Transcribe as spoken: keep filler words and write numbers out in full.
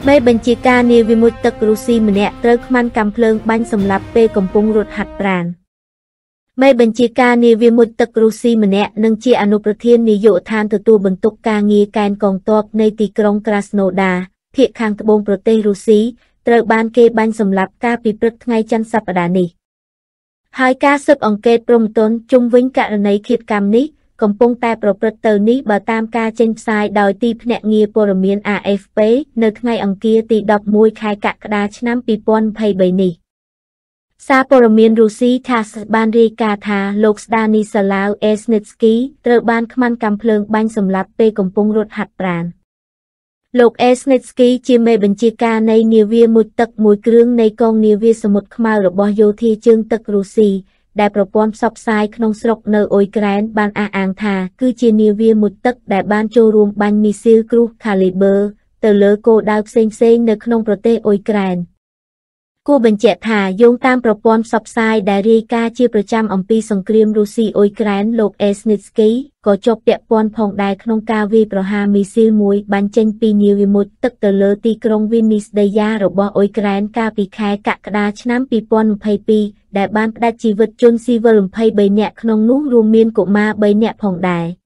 Mấyបញ្ជាការនាវាមួយទឹករុស្ស៊ីម្នាក់ត្រូវខ្មាន់កាំភ្លើងបាញ់សម្លាប់ពេលកំពុងរត់ហាត់ប្រាណមេបញ្ជាការនាវាមួយទឹករុស្ស៊ីម្នាក់និងជាអនុប្រធាននាយកដ្ឋានទទួលបន្ទុកការងារកែនកងទ័ពនៃទីក្រុងក្រាស្នូដាភាគខាងត្បូងប្រទេសរុស្ស៊ីត្រូវបានគេបាញ់សម្លាប់កាលពីព្រឹកថ្ងៃច័ន្ទសប្តាហ៍នេះហើយការស៊ើបអង្កេតព្រហ្មទណ្ឌជុំវិញករណីឃាតកម្មនេះកំពុងតែប្រព្រឹត្តទៅនេះបើតាមការចេញផ្សាយដោយទីភ្នាក់ងារព័ត៌មាន A F P នៅថ្ងៃអង្គារទីដប់មួយខែកក្កដាឆ្នាំពីរពាន់ยี่สิบสามនេះសារព័ត៌មានរុស្ស៊ី TASS បានរាយការណ៍ថាលោកស្ដានីសាឡាវ អេស្និចស្គីត្រូវបានខ្មាន់កាំភ្លើងបាញ់សម្លាប់ពេលកំពុងរត់ហាត់ប្រាណលោកអេស្និចស្គីជាមេបញ្ជាការនៃនាវាមុជទឹកមួយគ្រឿងនៃកងនាវាសមុទ្រខ្មៅរបស់យោធាជើងទឹករុស្ស៊ីដែលប្រព័ន្ធផ្សព្វផ្សាយក្នុងស្រុកនៅអ៊ុយក្រែនបានអះអាងថាគឺជានាវាមុជទឹកដែលបានចូលរួមបាញ់មីស៊ីលគ្រូស Caliber ទៅលើគោលដៅផ្សេងៗនៅក្នុងប្រទេសអ៊ុយក្រែនគួរបញ្ជាក់ថាយោងតាមប្រព័ន្ធផ្សព្វផ្សាយដែលរាយការណ៍ជាប្រចាំអំពីសង្គ្រាមរុស្ស៊ីអ៊ុយក្រែនលោកអេស្និចស្គីក៏ជាប់ពាក់ព័ន្ធផងដែរក្នុងការវាយប្រហារមីស៊ីលមួយបាញ់ចេញពីនាវាមុជទឹកទៅលើទីក្រុងវីនីស្ដីយ៉ារបស់អ៊ុយក្រែនកាលពីខែកក្កដាឆ្នាំពីរពាន់ยี่สิบสองដែលបានផ្តាច់ជីវិតជនស៊ីវិលยี่สิบสามនាក់ក្នុងនោះរួមមានកុមារបីនាក់ផងដែរ